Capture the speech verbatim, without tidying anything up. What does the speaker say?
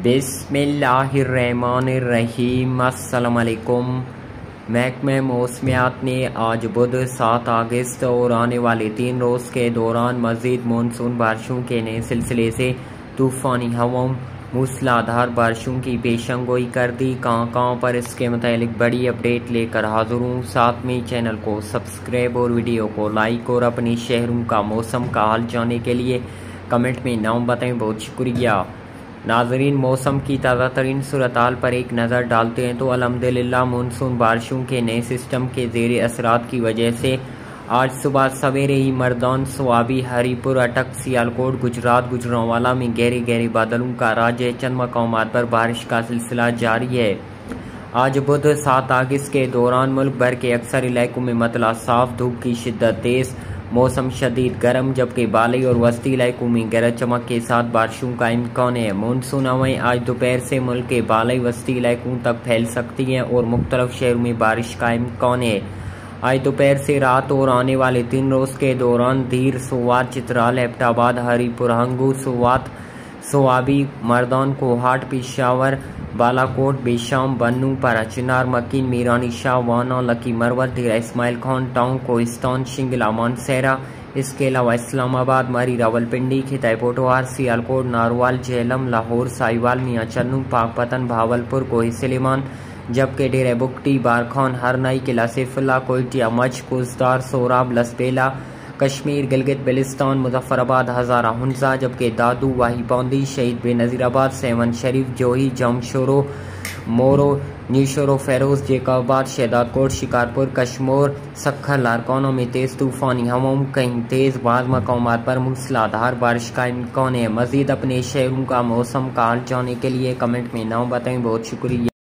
बिस्मिल्लाहिर्रहमानिर्रहीम। अस्सलाम वालेकुम। महकमे मौसमियात ने आज बुध सात अगस्त और आने वाले तीन रोज़ के दौरान मज़ीद मानसून बारिशों के नए सिलसिले से तूफ़ानी हवाओं मूसलाधार बारिशों की पेशंगोई कर दी। कहाँ कहाँ पर इसके मुतालिक बड़ी अपडेट लेकर हाज़िर हूँ। साथ में चैनल को सब्सक्राइब और वीडियो को लाइक और अपने शहरों का मौसम का हाल जानने के लिए कमेंट में नाम बताएं। बहुत शुक्रिया। नाजरीन, मौसम की ताज़ा तरीन सूरत हाल पर एक नज़र डालते हैं तो अल्हम्दुलिल्लाह मानसून बारिशों के नए सिस्टम के ज़ेर असरात की वजह से आज सुबह सवेरे ही मर्दान, स्वाबी, हरीपुर, अटक, सियालकोट, गुजरात, गुजरांवाला में गहरे गहरे बादलों का राज है। चंद मकामात पर बारिश का सिलसिला जारी है। आज बुध सात अगस्त के दौरान मुल्क भर के अक्सर इलाकों में मतला साफ, धूप की शिद्दत तेज़, मौसम शदीद गर्म, जबकि बाली और वस्ती इलाकों में गरज चमक के साथ बारिशों का इम्कान है। मानसून हवाएं आज दोपहर से मुल्क के बाली वस्ती इलाकों तक फैल सकती हैं और मुख्तलिफ शहरों में बारिश का इम्कान है। आज दोपहर से रात और आने वाले तीन रोज़ के दौरान धीर, सोवात, चित्राल, एबटाबाद, हरीपुर, हंगू, सोवात, सोआबी, मर्दान, कोहाट, पेशावर, बालाकोट, बेशाम, बन्नू, पाराचिनार, मकीन, मीरानी शाह, वाना, लकी मरवत, डेरा इस्माइल खान, टाउन, कोहिस्तान, शिंगला, मानसेरा, इसके अलावा इस्लामाबाद, मरी, रावलपिंडी, खिताई, पोटवार, सियालकोट, नारवाल, झेलम, लाहौर, साहिवाल, मियाँ चन्नू, पाकपतन, भावलपुर, कोही सलेमान, जबकि डेरा बुगटी, बारखान, हरनाई, किला सैफुल्ला, कोयटिया, मच, कुजदार, सोराब, लसबेला, कश्मीर, गिलगित बिलिस्तान, मुजफ्फराबाद, हज़ारा, हुंजा, जबकि दादू, वाही पौंदी, शहीद बेनज़ीराबाद, सेवन शरीफ, जोही, जमशोरो, मोरो, न्यूशोरो, फेरोज, जेकाबाद, शहदादकोट, शिकारपुर, कश्मोर, सखर, लारकानों में तेज़ तूफ़ानी हवाओं, कहीं तेज़, बाज़ मकामात पर मूसलाधार बारिश का इम्कान है। मज़ीद अपने शहरों का मौसम का हाल जानने के लिए कमेंट में नाम बताएं। बहुत शुक्रिया।